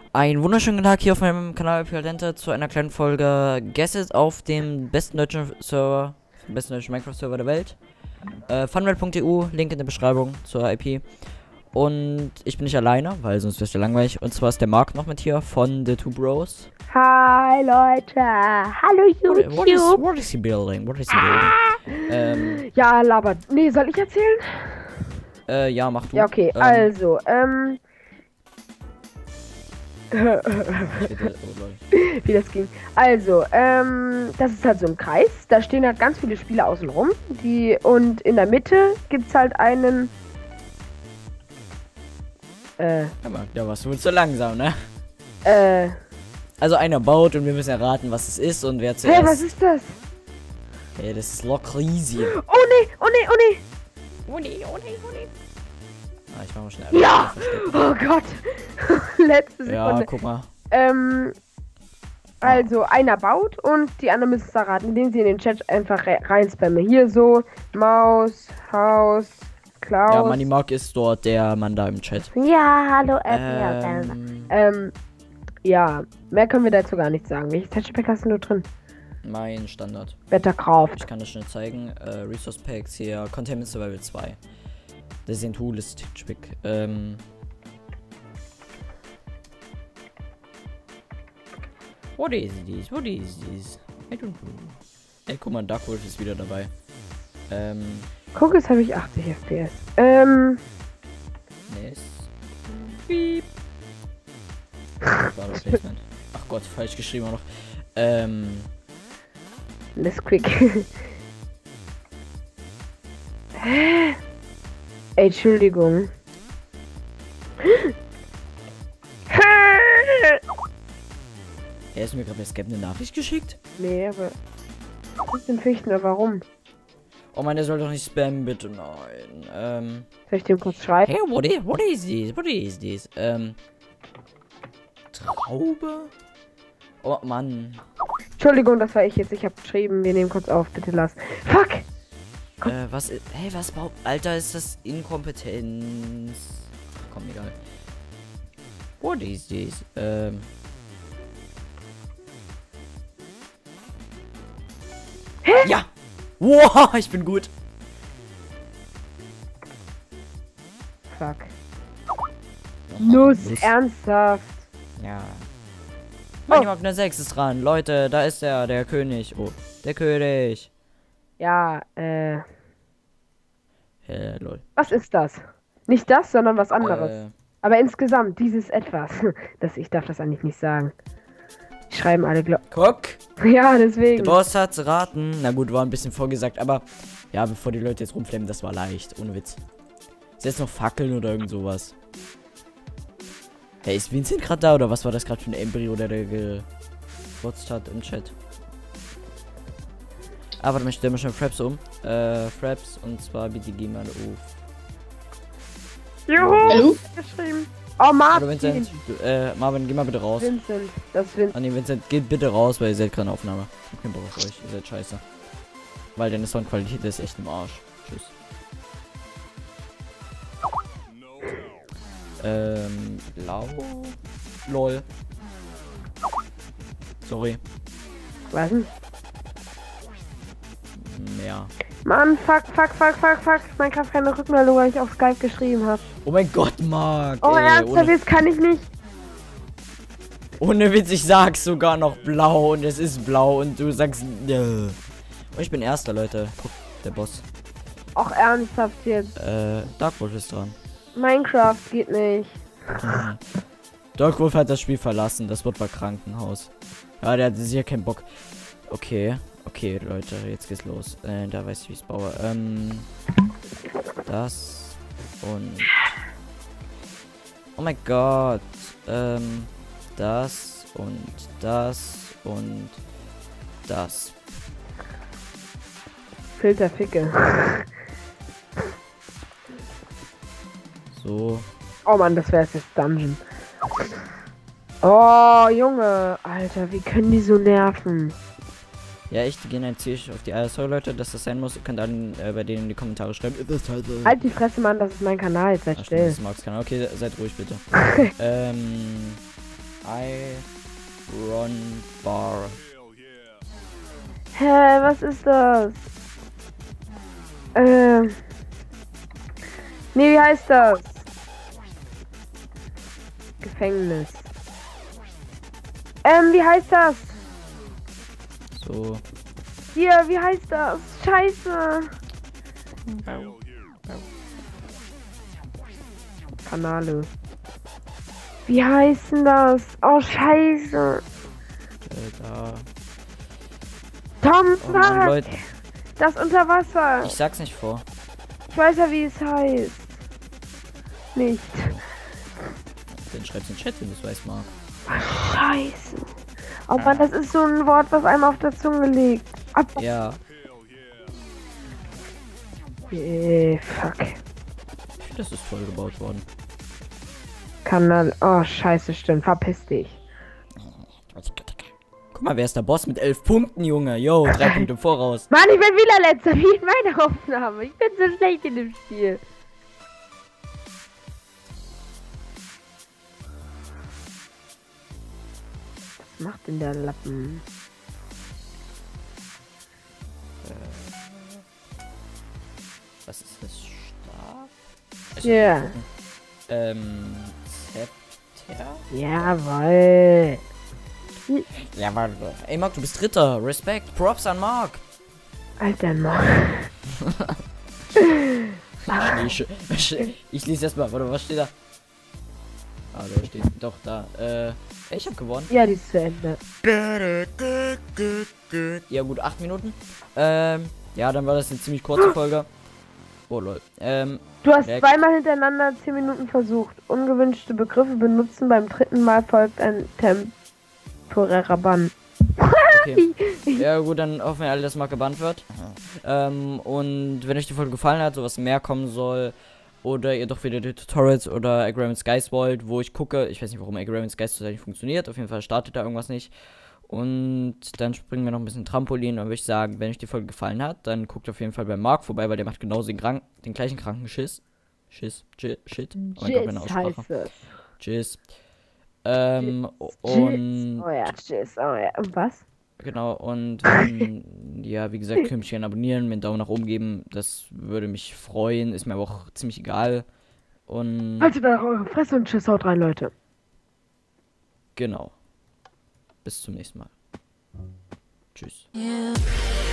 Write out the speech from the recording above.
Einen wunderschönen guten Tag hier auf meinem Kanal Pialente zu einer kleinen Folge Guess It auf dem besten deutschen Server, besten deutschen Minecraft-Server der Welt. Funwelt.eu, Link in der Beschreibung zur IP. Und ich bin nicht alleine, weil sonst wäre es ja langweilig. Und zwar ist der Marc noch mit hier von The Two Bros. Hi Leute, hallo YouTube. What is he building? What is he building? Ja, labert. Nee, soll ich erzählen? Ja, mach du. Ja, okay, also, Bitte, oh, lol. wie das ging. Also, das ist halt so ein Kreis. Da stehen halt ganz viele Spieler außen rum. Und in der Mitte gibt's halt einen. Ja, warst du wohl zu langsam, ne? Hä, Also einer baut und wir müssen erraten, was es ist und wer zuerst. was ist das? Hey, das ist Lockriesien. Oh nee, oh nee, oh nee. Oh nee, oh nee, oh nee. Ah, ich mach mal schnell. Ja! Oh Gott! Letzte Sekunde. Ja, guck mal. Also, einer baut und die anderen müssen es erraten, indem sie in den Chat einfach reinspammen. Hier so, Maus, Haus, Klaus. Ja, Moneymark ist dort der Mann da im Chat. Ja, hallo, ja, mehr können wir dazu gar nicht sagen. Welches Texture Pack hast du nur drin? Mein Standard. Bettercraft. Ich kann das schnell zeigen. Resource Packs hier. Containment Survival 2. Das ist ein cooles Texture Pack. What is this? What is this? I don't know. Ey, guck mal, Darkwolf ist wieder dabei. Guck, jetzt habe ich 80 FPS. Yes. Beep. Das war das Placement. Ach Gott, falsch geschrieben auch noch. Let's quick. Hä? Ey, Entschuldigung. Er ist mir gerade bei Skype eine Nachricht geschickt. Nee, aber. Was ist denn Fichtner? Warum? Oh Mann, der soll doch nicht spammen, bitte. Nein. Soll ich dem kurz schreiben? Hey, what is this? What is this? Traube? Oh Mann. Entschuldigung, das war ich jetzt. Ich habe geschrieben, wir nehmen kurz auf. Bitte lass. Fuck! Was ist. Hey, was baut. Alter, ist das Inkompetenz? Ach, komm, egal. What is this? Hä? Ja! Wow, ich bin gut. Fuck. Nuss, Nuss. ernsthaft. Ja. Moneymark 6 ist dran. Leute, da ist er, der König. Oh, der König. Ja, Lol. was ist das? Nicht das, sondern was anderes. Aber insgesamt, dieses Etwas. Ich darf das eigentlich nicht sagen. Die schreiben alle Guck. Ja, Der deswegen. Boss hat's erraten. Na gut, war ein bisschen vorgesagt, aber ja, bevor die Leute jetzt rumflammen, das war leicht. Ohne Witz. Ist jetzt noch Fackeln oder irgend sowas. Hey, ist Vincent gerade da oder was war das gerade für ein Embryo, der gefurzt hat im Chat? Ah, warte mal, ich stelle mal schon Fraps um. Fraps und zwar bitte geh mal auf. Juhu! Hallo? Geschrieben. Oh, Hallo Marvin. Vincent. Marvin, geh mal bitte raus. Vincent. Das ist Vincent. Ah ne, Vincent, geht bitte raus, weil ihr seid gerade in Aufnahme. Ich hab keinen Bock auf euch, ihr seid scheiße. Weil deine Soundqualität ist echt im Arsch. Tschüss. Blau. Lol. Sorry. Was denn? Mehr. Mann, fuck. Minecraft keine Rückmeldung, weil ich auf Skype geschrieben habe. Oh mein Gott, Marc. Oh, ey, ernsthaft, jetzt kann ich nicht. ohne Witz, ich sag's sogar noch blau und es ist blau und du sagst. Und ich bin erster, Leute. Guck, der Boss. Auch ernsthaft jetzt. Darkwolf ist dran. Minecraft geht nicht. Darkwolf hat das Spiel verlassen. Das wird bei Krankenhaus. Ja, der hat sicher keinen Bock. Okay, Leute, jetzt geht's los. Da weiß ich, wie ich's baue. Das und. Oh mein Gott. Das und das und das. Filterficke. So. Oh Mann, das wäre jetzt Dungeon. Oh, Junge. Alter, wie können die so nerven? Ja, ich gehe ein Ziel auf die Eier. Sorry, Leute, dass das sein muss. Ihr könnt dann bei denen in die Kommentare schreiben. Halt die Fresse, Mann, das ist mein Kanal. Seid Ach, stimmt, still. das ist Max Kanal. Okay, seid ruhig bitte. Iron Bar. Hä, was ist das? Nee, wie heißt das? Gefängnis. Wie heißt das? So. Hier, wie heißt das? Scheiße. Kanale. Wie heißt denn das? Oh, scheiße. Da. Tom, Oh Mann, sag! Leute. Das unter Wasser. Ich sag's nicht vor. Ich weiß ja, wie es heißt. Nicht. Dann schreib's in den Chat, wenn du es weißt, Marc. Scheiße. Oh Mann, das ist so ein Wort, was einem auf der Zunge liegt. Ab. Ja. Fuck. Ich finde, das ist voll gebaut worden. Kanal. Oh, scheiße, stimmt. Verpiss dich. Guck mal, wer ist der Boss mit 11 Punkten, Junge? Yo, 3 Punkte voraus. Mann, ich bin wieder letzter, wie in meiner Aufnahme. Ich bin so schlecht in dem Spiel. Was macht denn der Lappen? Was ist das? Stab? Ja. Zepter? Jawoll. Ja, warte. Ey, Marc, du bist Dritter. Respekt. Props an Marc. Alter Mann. Ich lese erstmal. Warte, was steht da? Ah, da steht. Doch, da. Ich hab gewonnen. Ja, die ist zu Ende. Ja, gut, 8 Minuten. Ja, dann war das eine ziemlich kurze Folge. Oh, lol. Du hast Direkt. zweimal hintereinander 10 Minuten versucht. Ungewünschte Begriffe benutzen. Beim dritten Mal folgt ein temporärer Bann. Okay. Ja, gut, dann hoffen wir alle, dass Marc gebannt wird. Und wenn euch die Folge gefallen hat, sowas mehr kommen soll, oder ihr doch wieder die Tutorials oder Agram Skies wollt, wo ich gucke, ich weiß nicht, warum Agram Skies zurzeit nicht funktioniert, auf jeden Fall startet da irgendwas nicht. Und dann springen wir noch ein bisschen Trampolin und würde ich sagen, wenn euch die Folge gefallen hat, dann guckt auf jeden Fall bei Marc vorbei, weil der macht genauso den gleichen kranken Shit. Shit. Oh mein Gott, meine Aussprache. Tschüss. Und Oh ja, tschüss. Oh ja. Und was? genau, und ja, wie gesagt, könnt ihr gerne abonnieren, mir einen Daumen nach oben geben, das würde mich freuen, ist mir aber auch ziemlich egal. Und Haltet nach eure Fresse und tschüss, haut rein, Leute. genau. Bis zum nächsten Mal. Tschüss. Yeah.